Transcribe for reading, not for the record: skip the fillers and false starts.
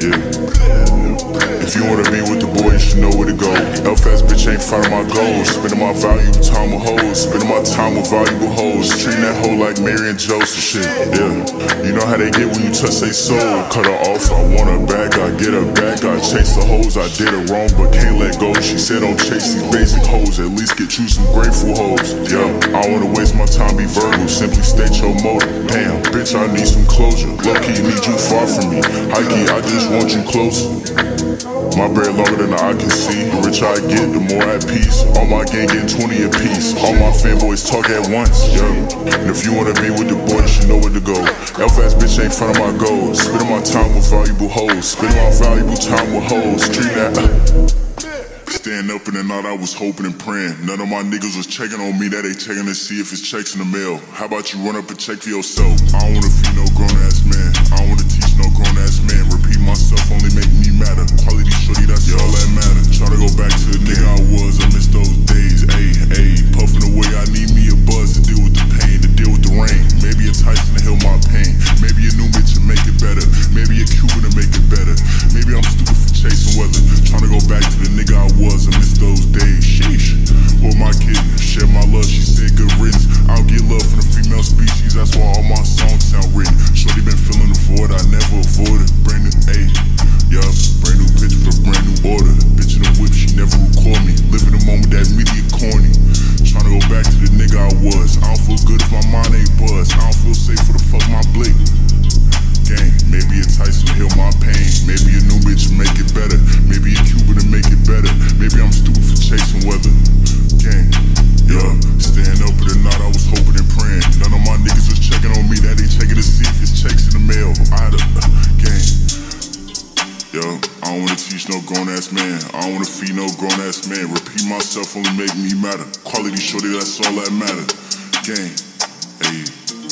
If you wanna be with the boy, you should know where to go. L-fast bitch ain't finding my goals. Spending my valuable time with hoes. Spending my time with valuable hoes. Treating that hoe like Mary and Joseph shit. You know how they get when you touch their soul. Cut her off, I want her back. I get her back. I chase the hoes. I did it wrong, but can't let go. She said don't chase these basic hoes. At least get you some grateful hoes. I don't wanna waste my time, be verbal. Simply state your motive. Damn, bitch, I need some closure. Low-key, need you far from me. High-key, I just want you closer. My bread longer than the eye can see. The richer I get, the more at peace. All my gang getting 20 apiece. All my fanboys talk at once, And if you wanna be with the boy, you should know where to go. L-fast bitch ain't front of my goals. Spending my time with valuable hoes. Spending my valuable time with hoes. Treat that. Staying up in the night, I was hoping and praying. None of my niggas was checking on me, that they checking to see if it's checks in the mail. How about you run up and check for yourself? I don't wanna feed no grown-ass man. I don't wanna teach no grown-ass man. Repeat myself only make me matter. Quality shorty, that's all that matters. Try to go back to the nigga I was, I miss those days. Puffing away, I need me a buzz to deal with the pain, to deal with the rain. Maybe a Tyson to heal my pain. Maybe a new bitch to make it better. Maybe a Cuban to make it better. Maybe I'm stupid for chasing weather. Trying to go back to the nigga I was, I miss those days. Sheesh. With my kid, share my love, she said good riddance. I don't get love from the female species, that's why all my songs sound written. Shorty been feeling the void, I never avoided. Brand new, brand new bitch for a brand new order. Bitch in the whip, she never record me. Living the moment that media corny. Trying to go back to the nigga I was. I don't feel good if my mind ain't buzzed. I don't feel safe for the fuck my blick. Gang, maybe a Tyson to heal my pain. Maybe a new bitch to make it better. Maybe a Cuban to make it better. Maybe I'm stupid for chasing weather. Gang, staying up in the night, I was hoping and praying. None of my niggas was checking on me, that they checking to see if it's checks in the mail. I had a gang. I don't wanna teach no grown-ass man. I don't wanna feed no grown-ass man. Repeat myself only make me matter. Quality shorty, that's all that matters. Gang,